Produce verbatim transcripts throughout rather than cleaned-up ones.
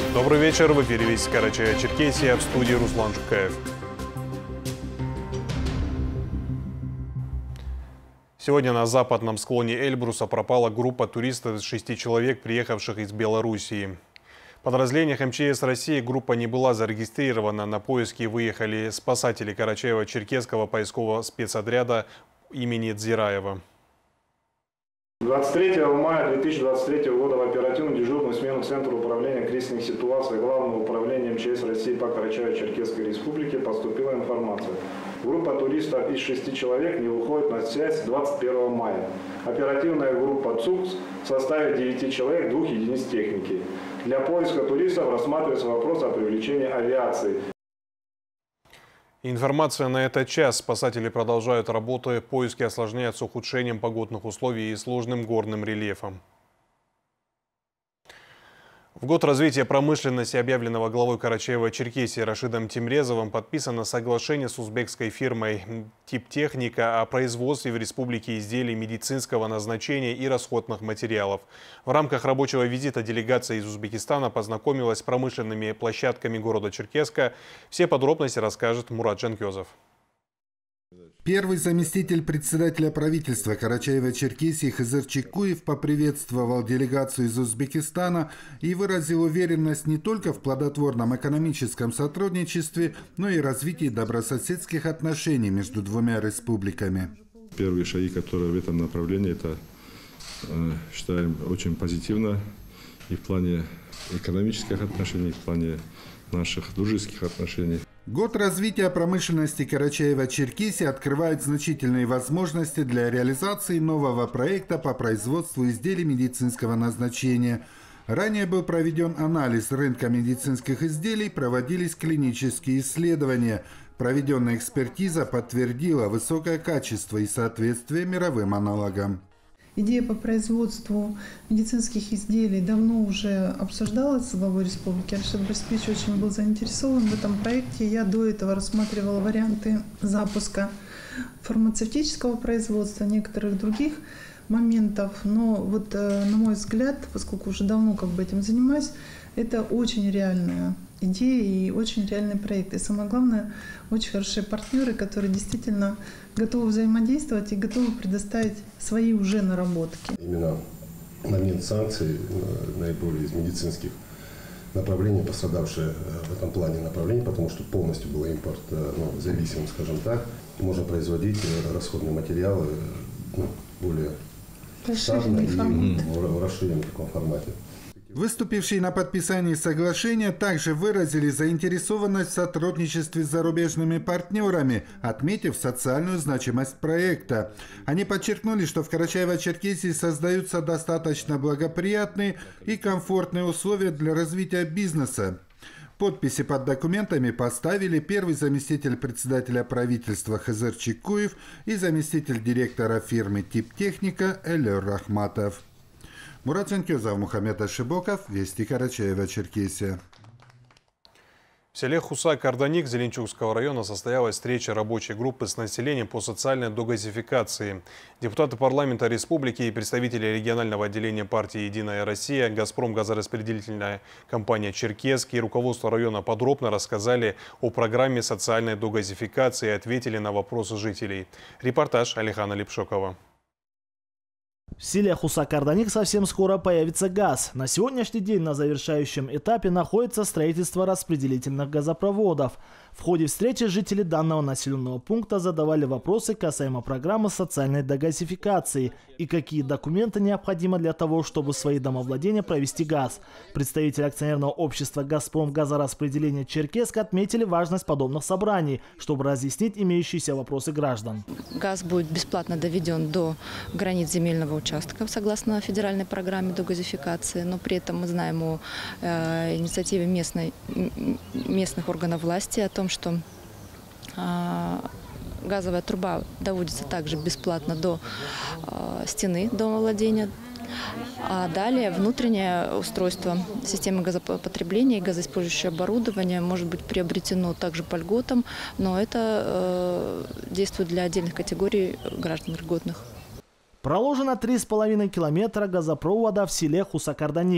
Добрый вечер, в эфире «Вести Карачаево-Черкесия», в студии Руслан Жукаев. Сегодня на западном склоне Эльбруса пропала группа туристов из шести человек, приехавших из Белоруссии. В подразделениях эм че эс России группа не была зарегистрирована. На поиски выехали спасатели Карачаево-Черкесского поискового спецотряда имени Дзираева. двадцать третьего мая две тысячи двадцать третьего года в оперативную дежурную смену Центра управления кризисных ситуаций Главного управления эм че эс России по Карачаево-Черкесской республике поступила информация. Группа туристов из шести человек не выходит на связь с двадцать первого мая. Оперативная группа ЦУКС в составе девяти человек, двух единиц техники. Для поиска туристов рассматривается вопрос о привлечении авиации. Информация на этот час. Спасатели продолжают работы. Поиски осложняются ухудшением погодных условий и сложным горным рельефом. В год развития промышленности, объявленного главой Карачаево-Черкесии Рашидом Тимрезовым, подписано соглашение с узбекской фирмой «Типтехника» о производстве в республике изделий медицинского назначения и расходных материалов. В рамках рабочего визита делегация из Узбекистана познакомилась с промышленными площадками города Черкеска. Все подробности расскажет Мурат Жанкезов. Первый заместитель председателя правительства Карачаево-Черкесии Хызыр Чикуев поприветствовал делегацию из Узбекистана и выразил уверенность не только в плодотворном экономическом сотрудничестве, но и развитии добрососедских отношений между двумя республиками. Первые шаги, которые в этом направлении, это, считаем, очень позитивно и в плане экономических отношений, и в плане наших дружеских отношений. Год развития промышленности Карачаево-Черкесии открывает значительные возможности для реализации нового проекта по производству изделий медицинского назначения. Ранее был проведен анализ рынка медицинских изделий, проводились клинические исследования. Проведенная экспертиза подтвердила высокое качество и соответствие мировым аналогам. Идея по производству медицинских изделий давно уже обсуждалась с главой республики. Рашид Борисович очень был заинтересован в этом проекте. Я до этого рассматривала варианты запуска фармацевтического производства, некоторых других моментов. Но вот, на мой взгляд, поскольку уже давно как бы этим занимаюсь, это очень реальная идея и очень реальный проект. И самое главное, очень хорошие партнеры, которые действительно готовы взаимодействовать и готовы предоставить свои уже наработки. Именно момент санкций, наиболее из медицинских направлений, пострадавшие в этом плане направлений, потому что полностью был импорт, ну, зависим, скажем так, можно производить расходные материалы, ну, более штатно и в расширенном таком формате. Выступившие на подписании соглашения также выразили заинтересованность в сотрудничестве с зарубежными партнерами, отметив социальную значимость проекта. Они подчеркнули, что в Карачаево-Черкесии создаются достаточно благоприятные и комфортные условия для развития бизнеса. Подписи под документами поставили первый заместитель председателя правительства Хызыр Чикуев и заместитель директора фирмы «Типтехника» Элер Рахматов. Мурат Жанкезов, Мухаммед Ашибоков, Вести Карачаево-Черкесия. В селе Хуса-Карданик Зеленчукского района состоялась встреча рабочей группы с населением по социальной догазификации. Депутаты парламента республики и представители регионального отделения партии «Единая Россия», «Газпром» газораспределительная компания «Черкесск» и руководство района подробно рассказали о программе социальной догазификации и ответили на вопросы жителей. Репортаж Алихана Липшокова. В селе Хуса-Карданик совсем скоро появится газ. На сегодняшний день на завершающем этапе находится строительство распределительных газопроводов. В ходе встречи жители данного населенного пункта задавали вопросы касаемо программы социальной догазификации и какие документы необходимы для того, чтобы в свои домовладения провести газ. Представители акционерного общества «Газпром» газораспределения «Черкесск» отметили важность подобных собраний, чтобы разъяснить имеющиеся вопросы граждан. Газ будет бесплатно доведен до границ земельного участка согласно федеральной программе догазификации, но при этом мы знаем о э, инициативе местной, местных органов власти о том, что э, газовая труба доводится также бесплатно до э, стены домовладения. А далее внутреннее устройство системы газопотребления и газоиспользующее оборудование может быть приобретено также по льготам, но это э, действует для отдельных категорий граждан льготных. Проложено три с половиной километра газопровода в селе Хуса-Карданик.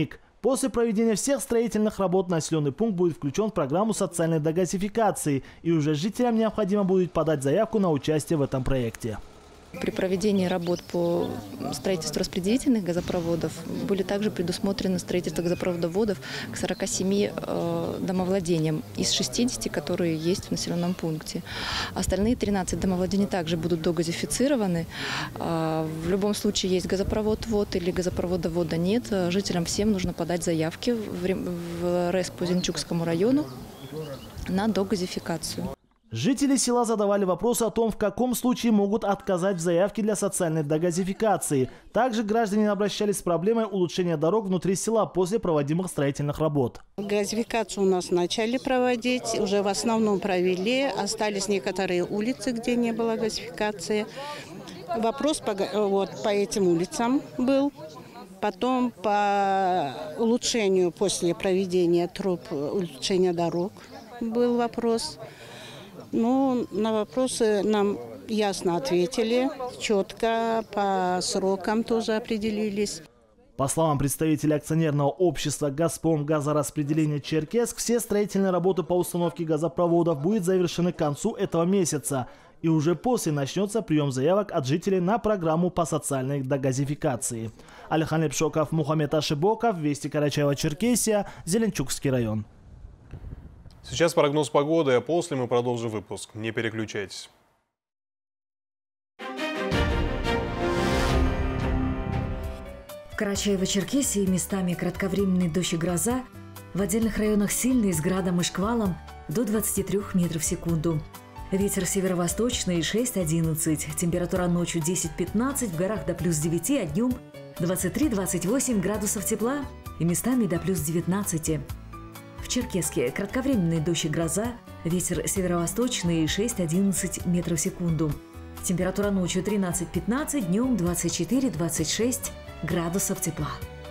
После проведения всех строительных работ населенный пункт будет включен в программу социальной догазификации, и уже жителям необходимо будет подать заявку на участие в этом проекте. При проведении работ по строительству распределительных газопроводов были также предусмотрены строительство газопроводов к сорока семи э, домовладениям из шестидесяти, которые есть в населенном пункте. Остальные тринадцать домовладений также будут догазифицированы. Э, в любом случае есть газопровод-ввод или газопровода-ввода нет. Жителям всем нужно подать заявки в, в РЭС по Зеленчукскому району на догазификацию. Жители села задавали вопросы о том, в каком случае могут отказать в заявке для социальной догазификации. Также граждане обращались с проблемой улучшения дорог внутри села после проводимых строительных работ. Газификацию у нас начали проводить, уже в основном провели. Остались некоторые улицы, где не было газификации. Вопрос по, вот, по этим улицам был. Потом по улучшению после проведения труб, улучшения дорог был вопрос. Ну, на вопросы нам ясно ответили, четко, по срокам тоже определились. По словам представителя акционерного общества «Газпром газораспределение Черкесск», все строительные работы по установке газопроводов будут завершены к концу этого месяца. И уже после начнется прием заявок от жителей на программу по социальной догазификации. Алихан Лепшоков, Мухаммед Ашибоков, Вести Карачаево-Черкесия, Зеленчукский район. Сейчас прогноз погоды, а после мы продолжим выпуск. Не переключайтесь. В Карачаево-Черкесии местами кратковременный дождь и гроза, в отдельных районах сильный с градом и шквалом до двадцати трёх метров в секунду. Ветер северо-восточный шесть одиннадцать, температура ночью десять-пятнадцать, в горах до плюс девяти, а днем двадцать три — двадцать восемь градусов тепла и местами до плюс девятнадцати. В Черкесске кратковременный дождь и гроза, ветер северо-восточный шесть одиннадцать метров в секунду. Температура ночью тринадцать-пятнадцать, днем двадцать четыре — двадцать шесть градусов тепла.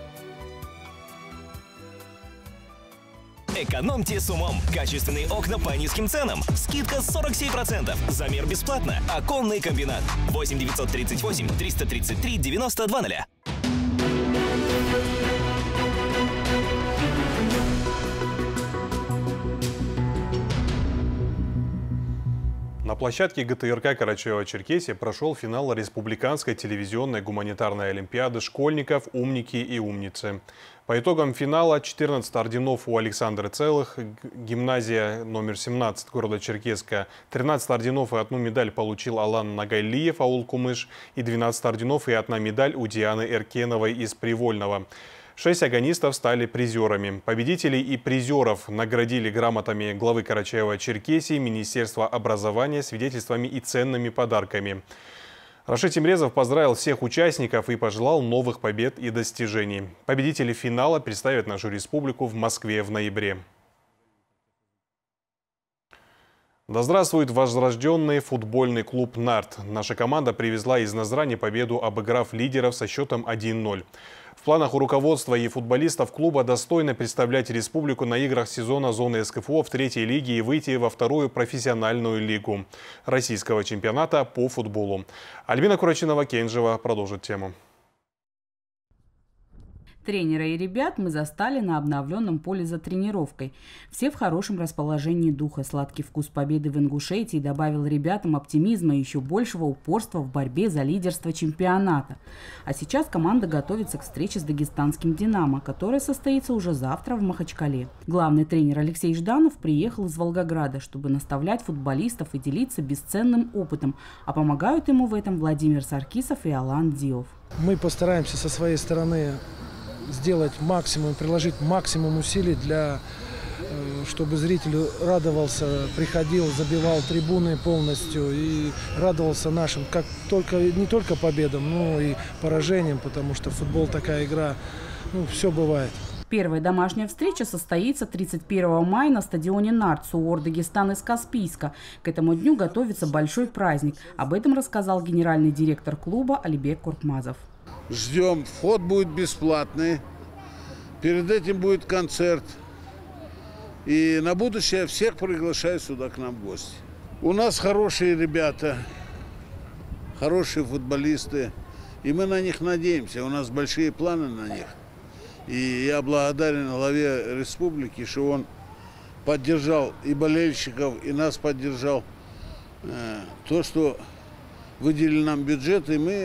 Экономьте с умом. Качественные окна по низким ценам. Скидка сорок семь процентов. Замер бесплатно. Оконный комбинат. восемь девятьсот тридцать восемь триста тридцать три девяносто два ноля. На площадке ГТРК Карачаево-Черкесия прошел финал республиканской телевизионной гуманитарной олимпиады школьников «Умники и умницы». По итогам финала четырнадцать орденов у Александры Целых, гимназия номер семнадцать города Черкесска, тринадцать орденов и одну медаль получил Алан Нагайлиев, аул Кумыш, и двенадцать орденов и одна медаль у Дианы Эркеновой из Привольного. Шесть агонистов стали призерами. Победителей и призеров наградили грамотами главы Карачаево-Черкесии, Министерства образования, свидетельствами и ценными подарками. Рашид Тимрезов поздравил всех участников и пожелал новых побед и достижений. Победители финала представят нашу республику в Москве в ноябре. Да здравствует возрожденный футбольный клуб «Нарт». Наша команда привезла из Назрани победу, обыграв лидеров со счетом один ноль. В планах у руководства и футболистов клуба достойно представлять республику на играх сезона зоны СКФО в третьей лиге и выйти во вторую профессиональную лигу российского чемпионата по футболу. Альбина Курачинова-Кенжева продолжит тему. Тренера и ребят мы застали на обновленном поле за тренировкой. Все в хорошем расположении духа. Сладкий вкус победы в Ингушетии добавил ребятам оптимизма и еще большего упорства в борьбе за лидерство чемпионата. А сейчас команда готовится к встрече с дагестанским «Динамо», которая состоится уже завтра в Махачкале. Главный тренер Алексей Жданов приехал из Волгограда, чтобы наставлять футболистов и делиться бесценным опытом. А помогают ему в этом Владимир Саркисов и Алан Диов. Мы постараемся со своей стороны сделать максимум, приложить максимум усилий для, чтобы зритель радовался, приходил, забивал трибуны полностью и радовался нашим, как только, не только победам, но и поражениям, потому что футбол такая игра, ну, все бывает. Первая домашняя встреча состоится тридцать первого мая на стадионе «Нарт», СУОР Дагестан из Каспийска. К этому дню готовится большой праздник. Об этом рассказал генеральный директор клуба Алибек Куркмазов. Ждем, вход будет бесплатный, перед этим будет концерт. И на будущее всех приглашаю сюда к нам в гости. У нас хорошие ребята, хорошие футболисты, и мы на них надеемся. У нас большие планы на них. И я благодарен главе республики, что он поддержал и болельщиков, и нас поддержал. То, что выделили нам бюджет, и мы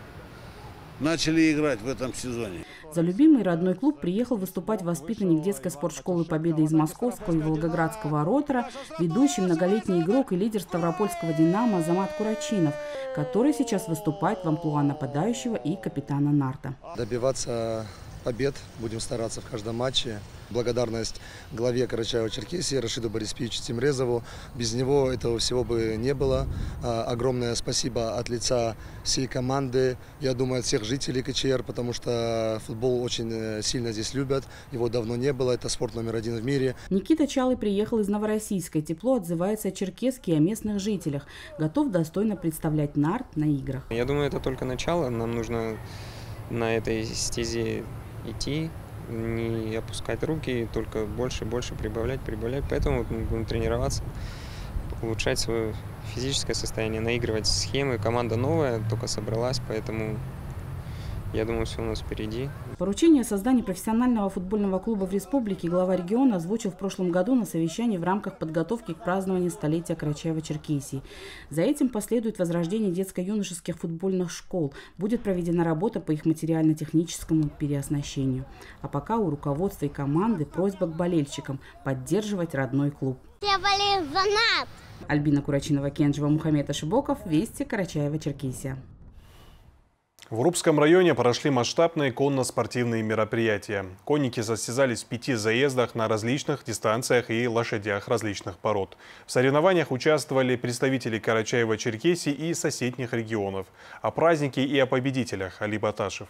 начали играть в этом сезоне. За любимый родной клуб приехал выступать воспитанник детской спортшколы «Победа» из московского и волгоградского ротора, ведущий многолетний игрок и лидер ставропольского «Динамо» Азамат Курачинов, который сейчас выступает в амплуа нападающего и капитана «Нарта». Добиваться побед будем стараться в каждом матче. Благодарность главе Карачаево-Черкесии Рашиду Бориспичу Тимрезову. Без него этого всего бы не было. Огромное спасибо от лица всей команды, я думаю, от всех жителей КЧР, потому что футбол очень сильно здесь любят. Его давно не было. Это спорт номер один в мире. Никита Чалый приехал из Новороссийска. Тепло отзывается о Черкесске и о местных жителях. Готов достойно представлять «Нарт» на играх. Я думаю, это только начало. Нам нужно на этой стезе идти, не опускать руки, только больше и больше прибавлять, прибавлять. Поэтому мы будем тренироваться, улучшать свое физическое состояние, наигрывать схемы. Команда новая, только собралась, поэтому я думаю, все у нас впереди. Поручение о создании профессионального футбольного клуба в республике глава региона озвучил в прошлом году на совещании в рамках подготовки к празднованию столетия Карачаево-Черкесии. За этим последует возрождение детско-юношеских футбольных школ. Будет проведена работа по их материально-техническому переоснащению. А пока у руководства и команды просьба к болельщикам поддерживать родной клуб. Я болею за «Нарт». Альбина Курачинова, Кенджева, Мухаммед Ашибоков. Вести, Карачаево-Черкесия. В Урупском районе прошли масштабные конно-спортивные мероприятия. Конники состязались в пяти заездах на различных дистанциях и лошадях различных пород. В соревнованиях участвовали представители Карачаево-Черкесии и соседних регионов. О празднике и о победителях Али Баташев.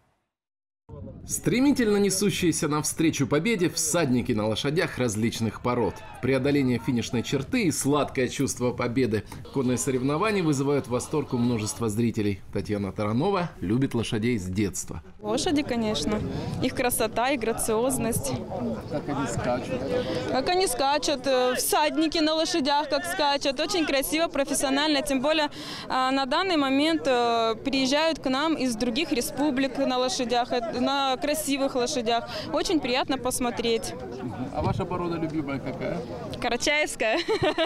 Стремительно несущиеся навстречу победе всадники на лошадях различных пород. Преодоление финишной черты и сладкое чувство победы. Конные соревнования вызывают восторг у множества зрителей. Татьяна Таранова любит лошадей с детства. Лошади, конечно. Их красота и грациозность. Как они скачут? Как они скачут. Всадники на лошадях как скачут. Очень красиво, профессионально. Тем более на данный момент приезжают к нам из других республик на лошадях, на красивых лошадях. Очень приятно посмотреть. А ваша порода любимая какая? Карачаевская.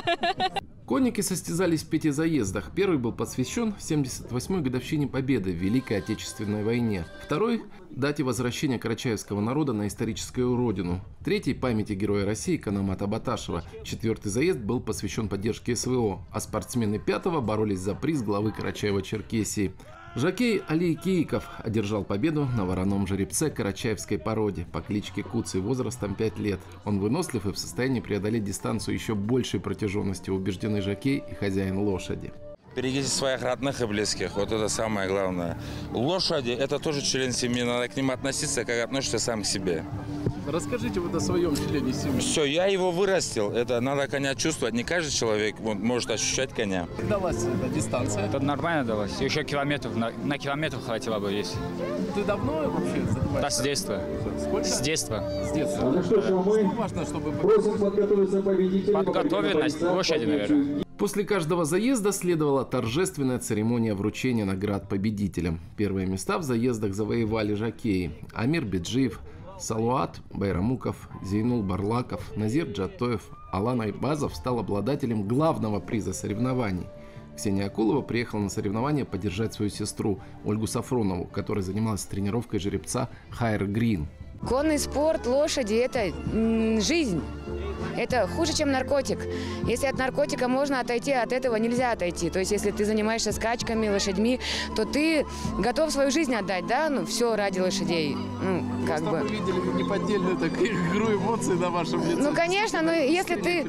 Конники состязались в пяти заездах. Первый был посвящен семьдесят восьмой годовщине Победы в Великой Отечественной войне. Второй – дате возвращения карачаевского народа на историческую родину. Третий – памяти Героя России Канамата Баташева. Четвертый заезд был посвящен поддержке СВО, а спортсмены пятого боролись за приз главы Карачаево-Черкесии. Жокей Али Кииков одержал победу на вороном жеребце карачаевской породе по кличке Куцый возрастом пять лет. Он вынослив и в состоянии преодолеть дистанцию еще большей протяженности, убежденный жокей и хозяин лошади. Берегите своих родных и близких, вот это самое главное. Лошади – это тоже член семьи, надо к ним относиться, как относишься сам к себе. Расскажите вот о своем члене семьи. Все, я его вырастил, это надо коня чувствовать, не каждый человек вот, может ощущать коня. Как далась эта дистанция? Это нормально далось, еще километров, на, на километр хватило бы здесь. Ты давно вообще занимаешься? Да, с детства. Сколько? С детства. С детства. Ну что ж, мы важно, чтобы просим подготовиться победителей. Подготовленность лошади, наверное. После каждого заезда следовала торжественная церемония вручения наград победителям. Первые места в заездах завоевали жокеи: Амир Беджиев, Салуат Байрамуков, Зейнул Барлаков, Назир Джатоев. Алан Айбазов стал обладателем главного приза соревнований. Ксения Акулова приехала на соревнования поддержать свою сестру Ольгу Сафронову, которая занималась тренировкой жеребца Хайр Грин. Конный спорт, лошади – это жизнь. Это хуже, чем наркотик. Если от наркотика можно отойти, от этого нельзя отойти. То есть, если ты занимаешься скачками, лошадьми, то ты готов свою жизнь отдать, да? Ну, все ради лошадей. Ну, как бы. Мы видели неподдельную такую игру эмоций на вашем лице. Ну, конечно, но если ты,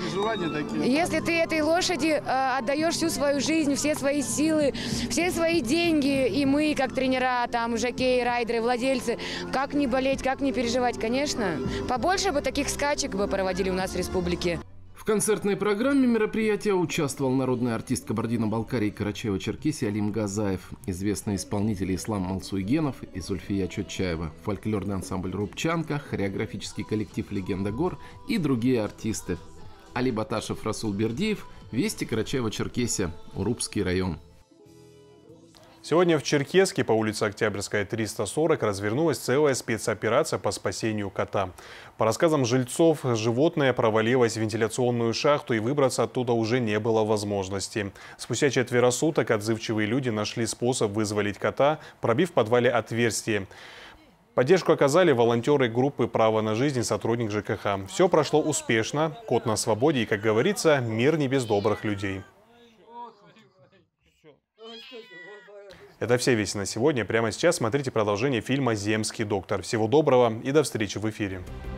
если ты этой лошади э, отдаешь всю свою жизнь, все свои силы, все свои деньги, и мы, как тренера, там, жокеи, райдеры, владельцы, как не болеть, как не переживать, конечно. Побольше бы таких скачек бы проводили у нас в республике. В концертной программе мероприятия участвовал народный артист Кабардино-Балкарии и Карачаево-Черкесии Алим Газаев, известные исполнители Ислам Малсуйгенов и Зульфия Чотчаева, фольклорный ансамбль «Рубчанка», хореографический коллектив «Легенда гор» и другие артисты. Али Баташев, Расул Бердиев, Вести, Карачаево-Черкесия, Урупский район. Сегодня в Черкесске по улице Октябрьская, триста сорок развернулась целая спецоперация по спасению кота. По рассказам жильцов, животное провалилось в вентиляционную шахту и выбраться оттуда уже не было возможности. Спустя четверо суток отзывчивые люди нашли способ вызволить кота, пробив в подвале отверстие. Поддержку оказали волонтеры группы «Право на жизнь» и сотрудник ЖКХ. Все прошло успешно, кот на свободе и, как говорится, мир не без добрых людей. Это все вести на сегодня. Прямо сейчас смотрите продолжение фильма «Земский доктор». Всего доброго и до встречи в эфире.